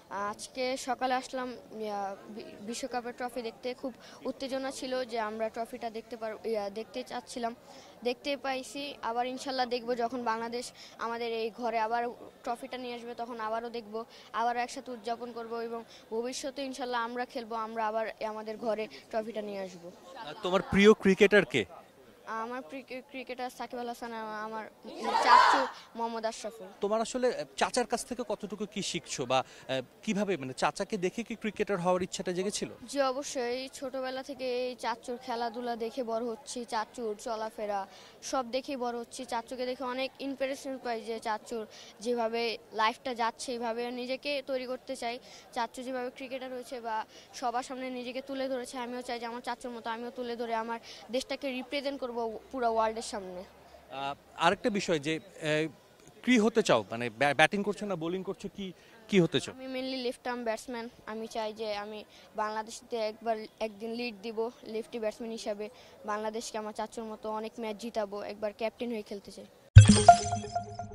আজকে সকালে আসলাম বিশ্বকাপের ট্রফি দেখতে। খুব উত্তেজনা ছিল যে আমরা ট্রফিটা দেখতে চাচ্ছিলাম, দেখতে পাইছি। আবার ইনশাল্লাহ দেখব যখন বাংলাদেশ আমাদের এই ঘরে আবার ট্রফিটা নিয়ে আসবে, তখন আবারও দেখব, আবারও একসাথে উদযাপন করব এবং ভবিষ্যতে ইনশাল্লাহ আমরা খেলবো, আমরা আবার আমাদের ঘরে ট্রফিটা নিয়ে আসব। তোমার প্রিয় ক্রিকেটার কে? আমার ক্রিকেটার সাকিব আল হাসান, আমার চাচু মোহাম্মদ আশরাফুল। তোমার আসলে চাচার কাছ থেকে কতটুকু কি শিখছো বা কিভাবে মানে চাচাকে দেখে কি ক্রিকেটার হওয়ার ইচ্ছাটা জেগেছিল? জি অবশ্যই, ছোটবেলা থেকে এই চাচুর খেলাধুলা দেখে বড় হচ্ছি, চাচুর চলাফেরা সব দেখেই বড় হচ্ছি। চাচুকে দেখে অনেক ইন্সপিরেশন পাই যে চাচুর যেভাবে লাইফটা যাচ্ছে এইভাবে নিজেকে তৈরি করতে চাই। চাচু যেভাবে ক্রিকেটার হয়েছে বা সবার সামনে নিজেকে তুলে ধরেছে, আমিও চাই যে আমার চাচুর মতো আমিও তুলে ধরে আমার দেশটাকে রিপ্রেজেন্ট করব পুরো ওয়ার্ল্ডের সামনে। আরেকটা বিষয় যে কি হতে চাও, মানে ব্যাটিং করছো না বোলিং করছো, কি হতে চাও? আমি মেনলি লেফট আর্ম ব্যাটসম্যান। আমি চাই যে আমি বাংলাদেশতে একদিন লিড দিব লেফটি ব্যাটসম্যান হিসাবে। বাংলাদেশকে আমার চাচুর মতো অনেক ম্যাচ জিতাবো, একবার ক্যাপ্টেন হয়ে খেলতে চাই।